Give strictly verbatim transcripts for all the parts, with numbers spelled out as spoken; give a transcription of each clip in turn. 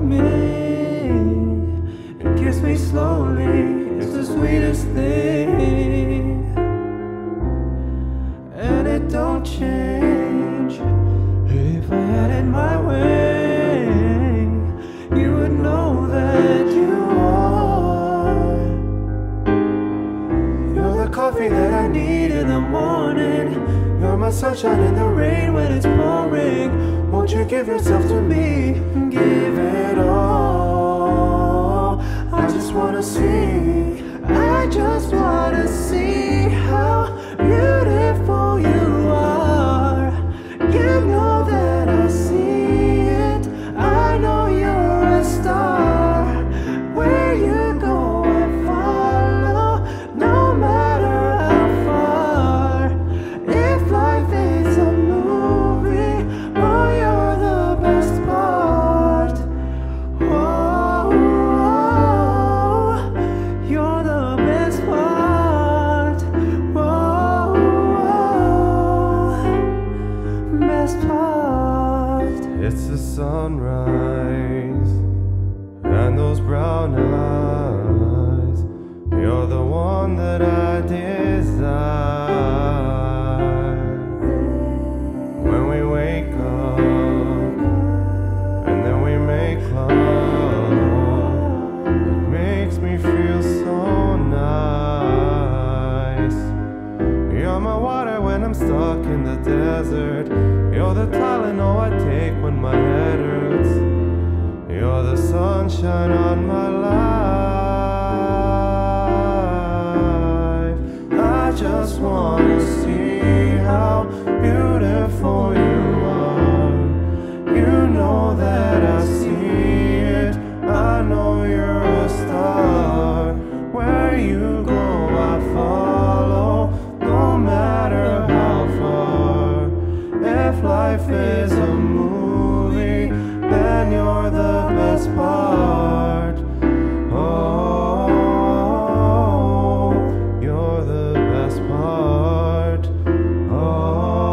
me and kiss me slowly. It's the sweetest thing, and it don't change. If I had it my way, you would know that you are. You're the coffee that I need in the morning. You're my sunshine in the rain when it's pouring. Won't you give yourself to me? Give it all. I just wanna see, I just wanna see how beautiful you are. You know that I see it. I know you're a star. Where you go I follow, no matter how far. If life is a movie, oh, you're the best part. Oh, you're the best part. Oh, best part. It's the sunrise and those brown eyes. You're the one that I desire. When we wake up and then we make love, it makes me feel so nice. You're my water when I'm stuck in the desert. You're the Tylenol I take when my head hurts. You're the sunshine on my life. I just wanna see how beautiful you are. You know that I see it. I know you're a star. Where you go I follow, no matter how far. If life is a movie, then you're the best part. Oh, you're the best part. Oh,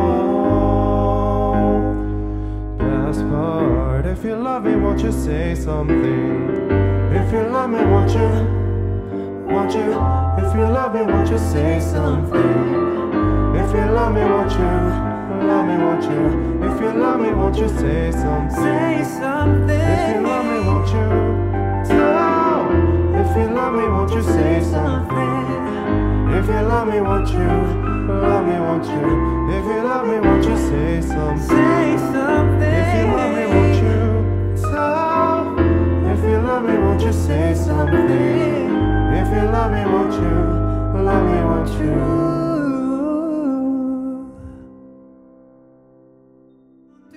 best part. If you love me, won't you say something? If you love me, won't you? Won't you? If you love me, won't you say something? If you love me, won't you? Love me, won't you? If you love me, won't you say something? Say something. If you love me, won't you? Tell. If you love me, won't you say something? If you love me, won't you? Love me, won't you? If you love me, won't you say something? Say something. If you love me, won't you? Tell. If you love me, won't you say something? If you love me, won't you? Love me, won't you?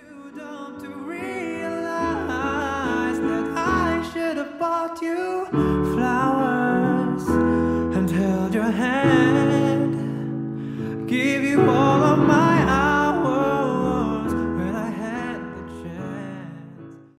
Don't you realize that I should have bought you